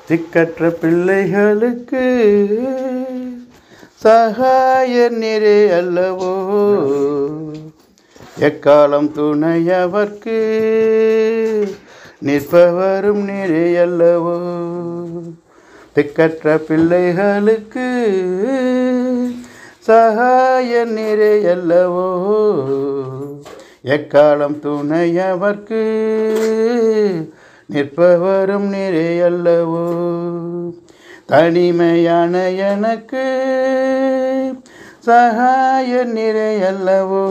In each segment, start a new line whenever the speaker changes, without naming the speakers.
திக்கற்ற பிள்ளைகளுக்கு சகாய நிறை அல்லவோ, எக்காலம் துணையவர்க்கு நிற்பவரும் நிறை அல்லவோ. திக்கற்ற பிள்ளைகளுக்கு சகாய நிறை அல்லவோ, எக்காலம் துணையவர்க்கு நிற்பவரும் நிறை அல்லவோ. தனிமையான எனக்கு சகாய நிறை அல்லவோ,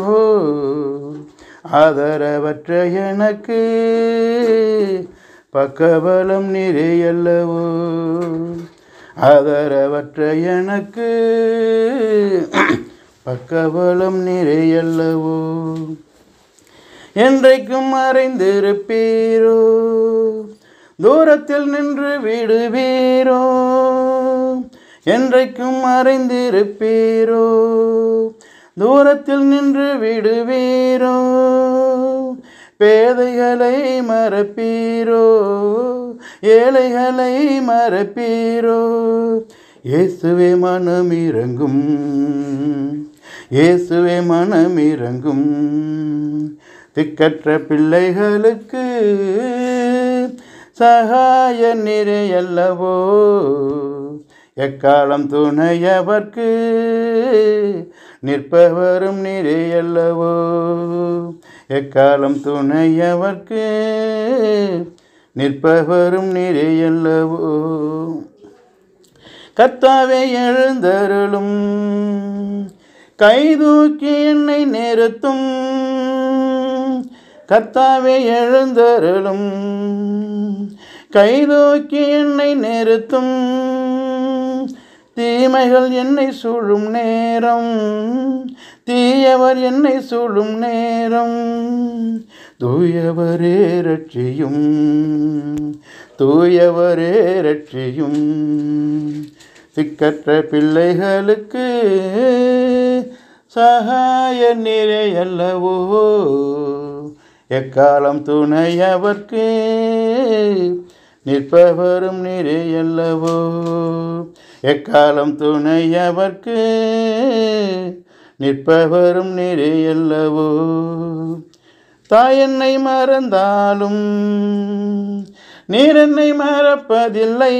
ஆதரவற்ற எனக்கு பக்கபலம் நிறை அல்லவோ. ஆதரவற்ற எனக்கு பக்கபலம் நிறை அல்லவோ. என்றைக்கும் மறைந்திருப்பீரோ, தூரத்தில் நின்று விடுவீரோ. என்றைக்கும் மறைந்திருப்பீரோ, தூரத்தில் நின்று விடுவீரோ. பேதைகளை மறப்பீரோ, ஏழைகளை மறப்பீரோ. இயேசுவே மனமிரங்கும், இயேசுவே மனமிரங்கும். திக்கற்ற பிள்ளைகளுக்கு சகாய நிறை அல்லவோ, எக்காலம் துணையவர்க்கு நிற்பவரும் நிறை அல்லவோ. எக்காலம் துணையவர்க்கு நிற்பவரும் நிறை அல்லவோ. கர்த்தாவே எழுந்தருளும், கைதூக்கி என்னை நிறுத்தும். கர்த்தாவே எழுந்தருளும், கைதூக்கி என்னை நிறுத்தும். தீமைகள் என்னை சூழும் நேரம், தீயவர் என்னை சூழும் நேரம். தூயவரே ரட்சியும், தூயவரே ரட்சியும். திக்கற்ற பிள்ளைகளுக்கு சகாய நிறை அல்லவோ, எக்காலம் துணையவர்க்கு நிற்பவரும் நிறை அல்லவோ. எக்காலம் துணையவர்க்கு நிற்பவரும் நிறை அல்லவோ. தாய் என்னை மறந்தாலும் நீர் என்னை மறப்பதில்லை.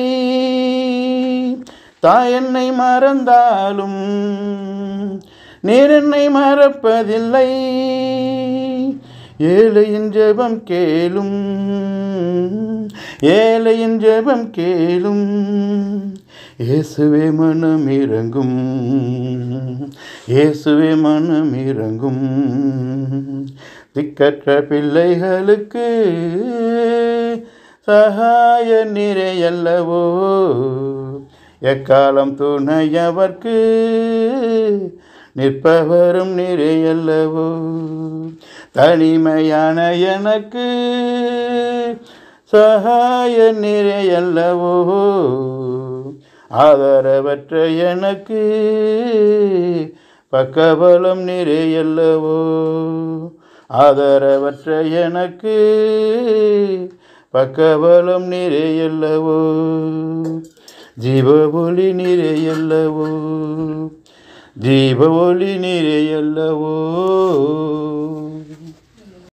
தாய் என்னை மறந்தாலும் நீர் என்னை மறப்பதில்லை. ஏழையின் ஜெபம் கேளும், ஏழையின் ஜெபம் கேளும். இயேசுவே மனமிரங்கும், இயேசுவே மனமிரங்கும். திக்கற்ற பிள்ளைகளுக்கு சகாய நிறை அல்லவோ, எக்காலம் துணையவர்க்கு நிற்பவரும் நிறை அல்லவோ. தனிமையான எனக்கு சகாய நிறை அல்லவோ, ஆதரவற்ற எனக்கு பக்கபலம் நிறை அல்லவோ. ஆதரவற்ற எனக்கு பக்கபலம் நிறை அல்லவோ. ஜீவ ஒளி நிறை அல்லவோ, ஜீவ ஒளி நிறை அல்லவோ.